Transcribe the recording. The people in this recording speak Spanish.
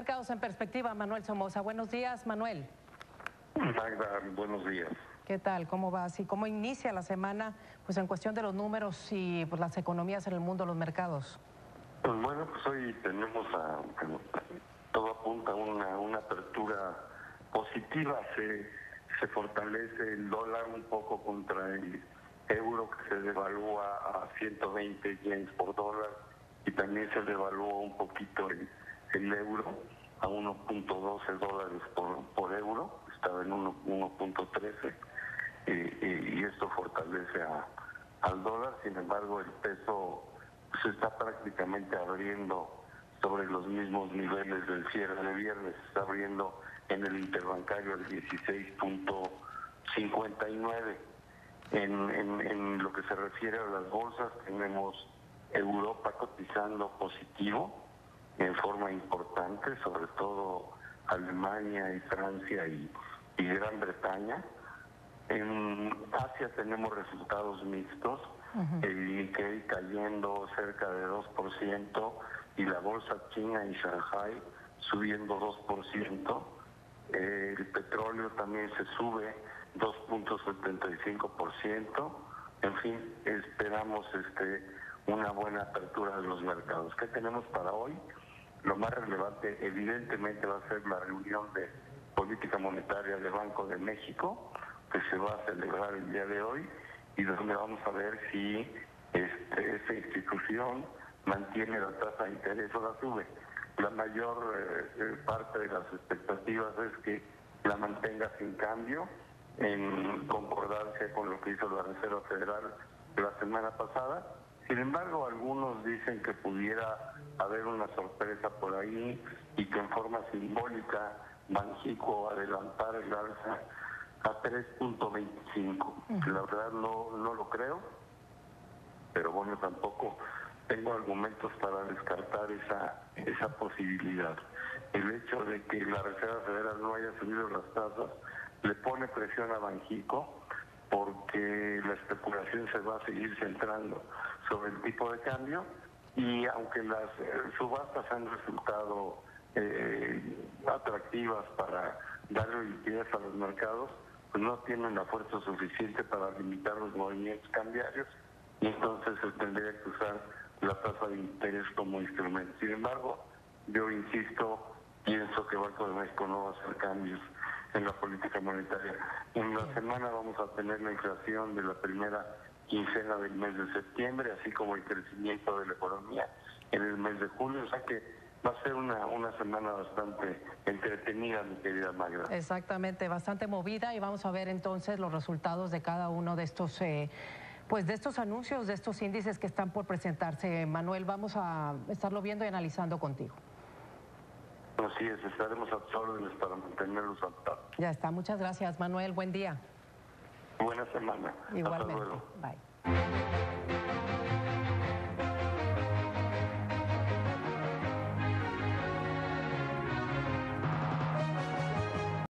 Mercados en perspectiva, Manuel Somoza. Buenos días, Manuel. Magda, buenos días. ¿Qué tal? ¿Cómo vas? ¿Y cómo inicia la semana pues en cuestión de los números y pues, las economías en el mundo, los mercados? Pues bueno, pues hoy tenemos todo apunta a una apertura positiva. Se fortalece el dólar un poco contra el euro, que se devalúa a 120 yens por dólar, y también se devalúa un poquito el euro a 1.12 dólares por euro. Estaba en 1.13 y esto fortalece al dólar. Sin embargo, el peso se está prácticamente abriendo sobre los mismos niveles del cierre de viernes. Está abriendo en el interbancario al 16.59. En lo que se refiere a las bolsas, tenemos Europa cotizando positivo en forma importante, sobre todo Alemania y Francia y Gran Bretaña. En Asia tenemos resultados mixtos. El Nikkei cayendo cerca de 2% y la bolsa china en Shanghai subiendo 2%. El petróleo también se sube 2.75%. En fin, esperamos una buena apertura de los mercados. ¿Qué tenemos para hoy? Lo más relevante evidentemente va a ser la reunión de política monetaria del Banco de México, que se va a celebrar el día de hoy, y donde vamos a ver si esta institución mantiene la tasa de interés o la sube. La mayor parte de las expectativas es que la mantenga sin cambio, en concordancia con lo que hizo la Reserva Federal la semana pasada. Sin embargo, algunos dicen que pudiera haber una sorpresa por ahí y que en forma simbólica Banxico adelantar el alza a 3.25. La verdad no lo creo, pero bueno, tampoco tengo argumentos para descartar esa posibilidad. El hecho de que la Reserva Federal no haya subido las tasas le pone presión a Banxico, porque la especulación se va a seguir centrando sobre el tipo de cambio, y aunque las subastas han resultado atractivas para darle liquidez a los mercados, pues no tienen la fuerza suficiente para limitar los movimientos cambiarios, y entonces se tendría que usar la tasa de interés como instrumento. Sin embargo, yo insisto, pienso que Banco de México no va a hacer cambios en la política monetaria. En la semana vamos a tener la inflación de la primera quincena del mes de septiembre, así como el crecimiento de la economía en el mes de julio, o sea que va a ser una semana bastante entretenida, mi querida Magda. Exactamente, bastante movida, y vamos a ver entonces los resultados de cada uno de estos pues de estos anuncios, de estos índices que están por presentarse. Manuel, vamos a estarlo viendo y analizando contigo. Así es, estaremos a tus órdenes para mantenerlos al tanto. Ya está, muchas gracias, Manuel, buen día. Buena semana. Igualmente. Hasta luego. Bye.